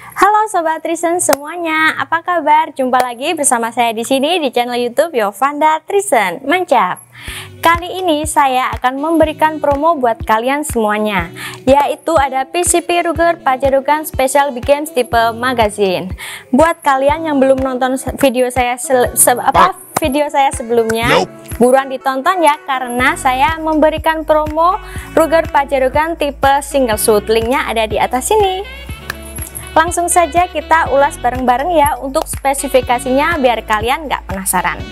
Halo Sobat Trisen semuanya, apa kabar? Jumpa lagi bersama saya di sini di channel YouTube Yovanda Trisen. Mantap. Kali ini saya akan memberikan promo buat kalian semuanya, yaitu ada PCP Ruger Pajarogan Special Big Games tipe magazine. Buat kalian yang belum nonton video saya sebelumnya, buruan ditonton ya, karena saya memberikan promo Ruger Pajarogan tipe single shoot. Linknya ada di atas sini. Langsung saja kita ulas bareng-bareng ya untuk spesifikasinya biar kalian nggak penasaran.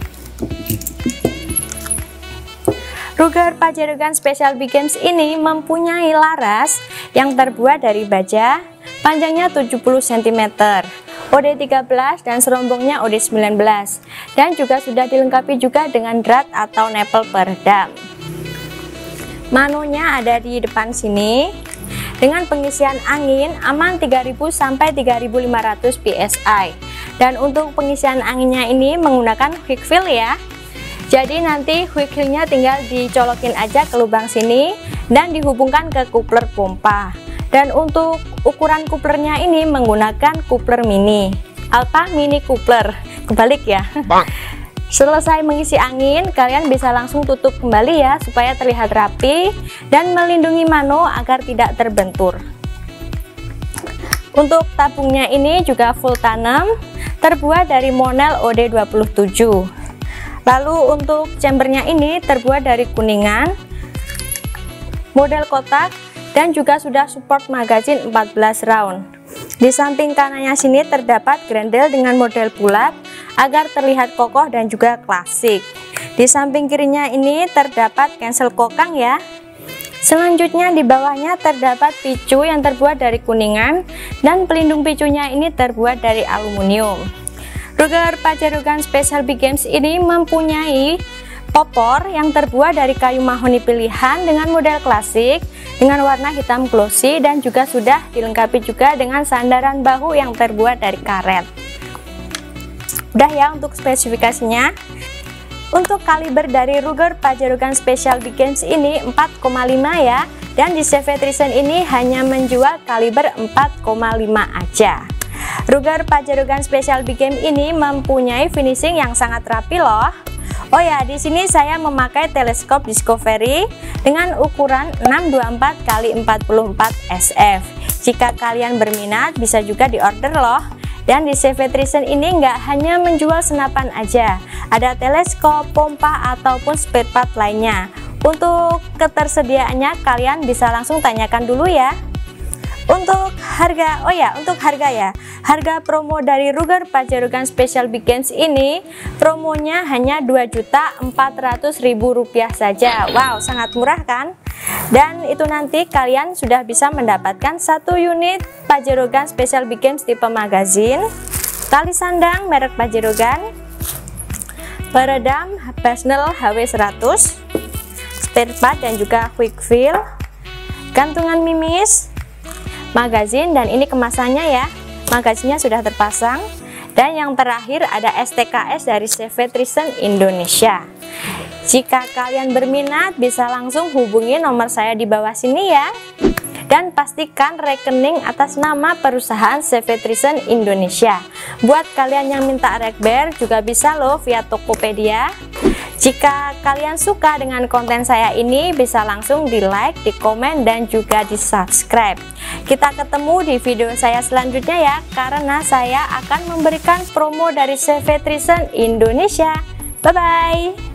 Ruger Pajarogan Special Big Games ini mempunyai laras yang terbuat dari baja, panjangnya 70 cm, OD13 dan serombongnya OD19, dan juga sudah dilengkapi juga dengan drat atau nipple peredam. Manonya ada di depan sini. Dengan pengisian angin aman 3000 sampai 3500 PSI. Dan untuk pengisian anginnya ini menggunakan quick fill ya. Jadi nanti quick fill-nya tinggal dicolokin aja ke lubang sini dan dihubungkan ke coupler pompa. Dan untuk ukuran couplernya ini menggunakan coupler mini. Alpha mini coupler. Kebalik ya. Selesai mengisi angin, kalian bisa langsung tutup kembali ya, supaya terlihat rapi dan melindungi mano agar tidak terbentur. Untuk tabungnya ini juga full tanam, terbuat dari monel OD27. Lalu untuk chambernya ini terbuat dari kuningan, model kotak, dan juga sudah support magazine 14 round. Di samping kanannya sini terdapat grendel dengan model bulat agar terlihat kokoh dan juga klasik. Di samping kirinya ini terdapat cancel kokang ya. Selanjutnya di bawahnya terdapat picu yang terbuat dari kuningan dan pelindung picunya ini terbuat dari aluminium. Ruger Pajarogan Special Big Games ini mempunyai popor yang terbuat dari kayu mahoni pilihan dengan model klasik dengan warna hitam glossy dan juga sudah dilengkapi juga dengan sandaran bahu yang terbuat dari karet. Udah ya untuk spesifikasinya. Untuk kaliber dari Ruger Pajarogan Special Big Games ini 4,5 ya, dan di CV Trisen ini hanya menjual kaliber 4,5 aja. Ruger Pajarogan Special Big Games ini mempunyai finishing yang sangat rapi loh. Oh ya, di sini saya memakai teleskop Discovery dengan ukuran 624 x 44 SF. Jika kalian berminat bisa juga diorder loh. Dan di CV Trisen ini nggak hanya menjual senapan aja, ada teleskop, pompa, ataupun spare part lainnya. Untuk ketersediaannya kalian bisa langsung tanyakan dulu ya. Untuk harga, harga promo dari Ruger Pajarogan Special Big Games ini promonya hanya Rp2.400.000 saja. Wow, sangat murah kan? Dan itu nanti kalian sudah bisa mendapatkan satu unit Pajarogan Special Big Games tipe magazine, tali sandang merek Pajarogan, peredam Basnel HW100, spare part dan juga quick fill, gantungan mimis, magazine, dan ini kemasannya ya, magazinnya sudah terpasang. Dan yang terakhir ada STKS dari CV Trisen Indonesia. Jika kalian berminat bisa langsung hubungi nomor saya di bawah sini ya. Dan pastikan rekening atas nama perusahaan CV Trisen Indonesia. Buat kalian yang minta rekber juga bisa loh via Tokopedia. Jika kalian suka dengan konten saya ini bisa langsung di like, di komen, dan juga di subscribe. Kita ketemu di video saya selanjutnya ya, karena saya akan memberikan promo dari CV Trisen Indonesia. Bye bye.